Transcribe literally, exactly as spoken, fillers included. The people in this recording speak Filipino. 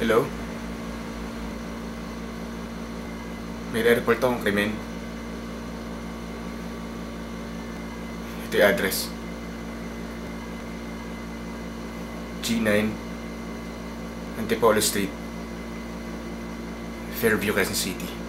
Hello? May re-report akong krimen. Ito yung address. G nine Antipolo Street, Fairview, Quezon City.